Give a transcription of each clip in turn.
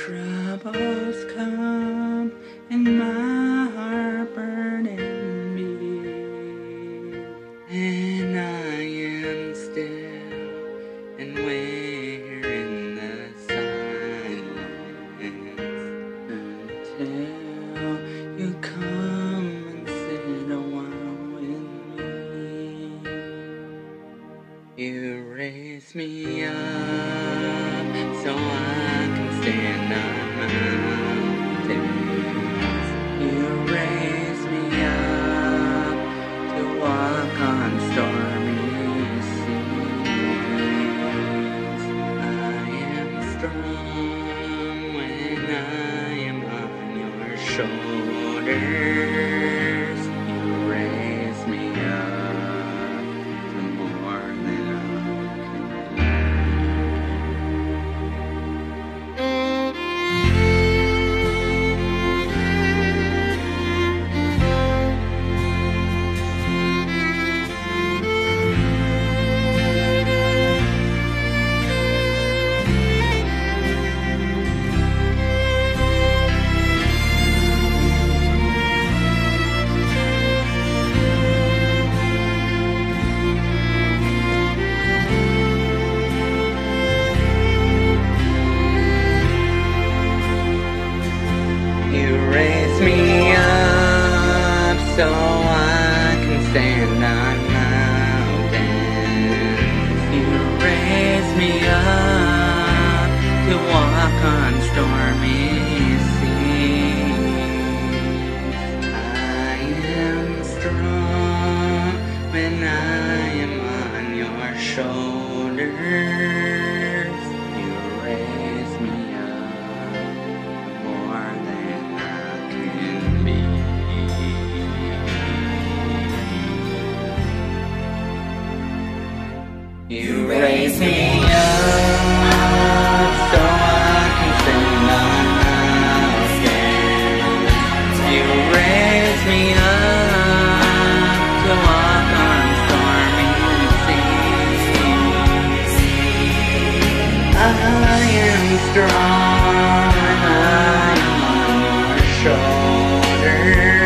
troubles come and my heart burning me, and I am still and wait in the silence until you come and sit a while with me. You raise me up so I can stand on mountains. You raise me up to walk on stormy seas. I am strong when I am on your shoulders. You raise me up to more than I raise me up so I can stand on mountains. You raise me up to walk on stormy seas. I am strong when I am on your shoulders. You raise me up more than you raise me up so I can stand on mountains. You raise me up to walk on stormy seas. I am strong when I am on your shoulders.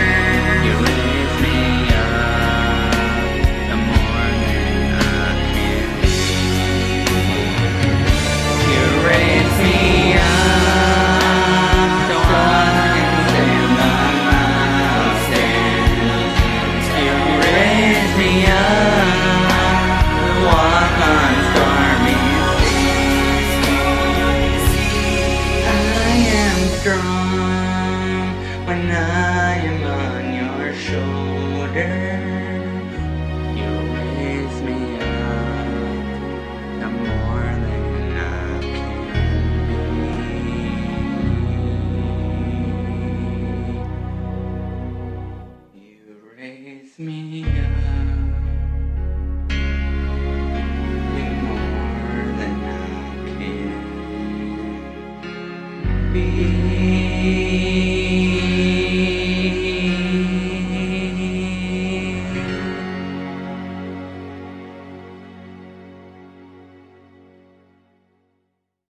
Strong when I am on your shoulders. You raise me up to more than I can be. You raise me up to more than I can be.